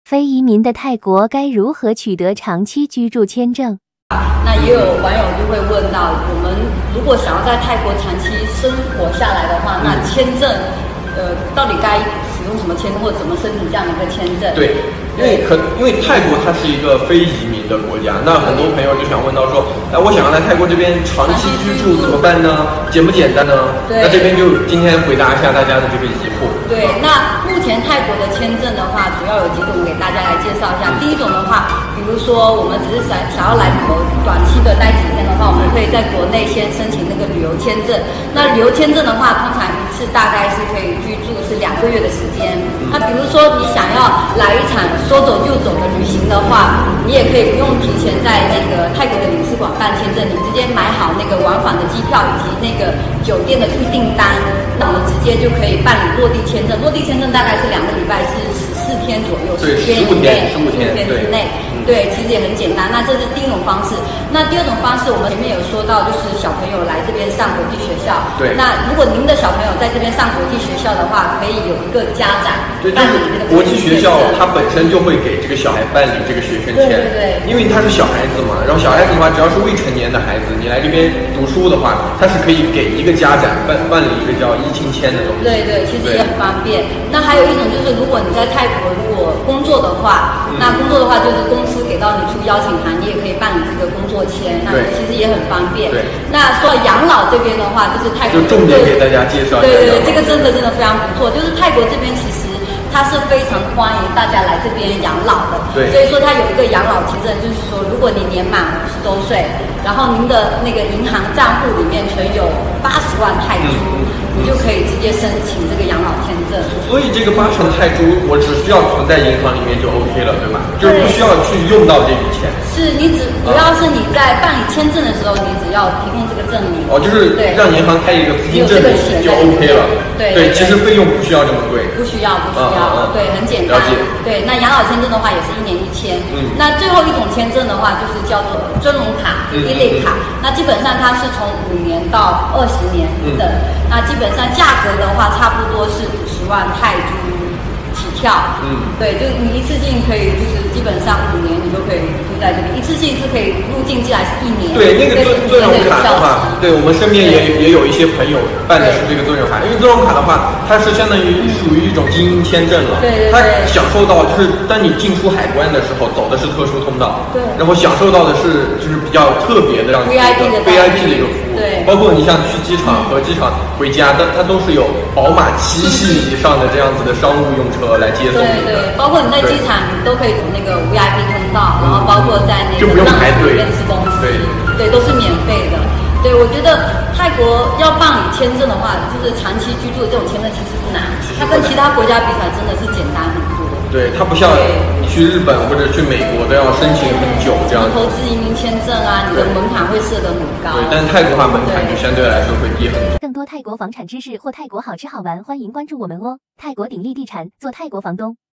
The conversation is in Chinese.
非移民的泰国该如何取得长期居住签证？ 那也有网友就会问到，我们如果想要在泰国长期生活下来的话，那签证，到底该使用什么签证，或者怎么申请这样的一个签证？ 对，因为泰国它是一个非移民的国家，那很多朋友就想问到说，我想要来泰国这边长期居住怎么办呢？简不简单呢？那这边就今天回答一下大家的这个疑惑。 对，那目前泰国的签证的话，主要有几种给大家来介绍一下。第一种的话，比如说我们只是想要来旅游，短期的待几天的话，我们可以在国内先申请那个旅游签证。那旅游签证的话，通常一次大概是可以居住是2个月的时间。那比如说你想要来一场说走就走的旅行的话，你也可以不用提前在那个泰国的领事馆办签证，你直接买好那个往返的机票以及那个酒店的预订单，那我们直接就可以办理落地签证。落地签证大概是2个礼拜，是14天左右 ，15天之内。对，其实也很简单。那这是第一种方式。那第二种方式，我们前面有说到，就是小朋友来这边上国际学校。 对。 那如果您的小朋友在这边上国际学校的话，可以有一个家长办理这个国际学校，它本身就会给这个小孩办理这个学生签。 对。 因为他是小孩子嘛，然后小孩子的话，只要是未成年的孩子，你来这边读书的话，他是可以给一个家长办理一个叫依亲签的东西。 对，其实也很方便。那还有一种就是，如果你在泰国如果工作的话，那工作的话就是公司给到你出邀请函，你也可以办理这个工作签，那其实也很方便。 对。 那说养老这边的话，就是泰国就重点给大家介绍一下。 对，这个真的非常不错。就是泰国这边其实它是非常欢迎大家来这边养老的。 对。 所以说它有一个养老签证，就是说如果你年满50周岁，然后您的那个银行账户里面存有80万泰铢，你就可以直接申请这个养老签证。 所以这个80泰铢，我只需要存在银行里面就 OK 了，对吧？就是不需要去用到这笔钱。 是你主要是你在办理签证的时候，你只要提供这个证明。 就是让银行开一个资金证明就 OK 了。对，其实费用不需要这么贵。 不需要。对，很简单。 了解。 对，那养老签证的话也是1年1签。那最后一种签证的话，就是叫做尊荣卡、一类卡。那基本上它是从5年到20年的。那基本上价格的话，差不多是50万泰铢起跳。对，就你一次性可以，就是基本上5年你就可以住在这边，一次性是可以入境进来是1年。 对，那个尊荣卡的话，对我们身边也有一些朋友办的是这个尊荣卡，因为尊荣卡的话，它是相当于属于一种精英签证了。 对。 它享受到就是当你进出海关的时候走的是特殊通道。 对。 然后享受到的是就是比较特别的这样子VIP 的一个服务。 对。 包括你像去机场和机场回家，它都是有宝马7系以上的这样子的商务用车来接送你的。 对，包括你在机场，你都可以走那个VIP通道，然后包括在那个浪里面吃东西，对，都是免费的。对，我觉得泰国要办理签证的话，就是长期居住的这种签证其实不难，它跟其他国家比起来真的是简单很多。 对，它不像你去日本或者去美国都要申请很久这样。 投资移民签证啊，你的门槛会设得很高。 对，但是泰国的话门槛就相对来说会低很多。 更多泰国房产知识或泰国好吃好玩，欢迎关注我们哦！泰国鼎力地产，做泰国房东。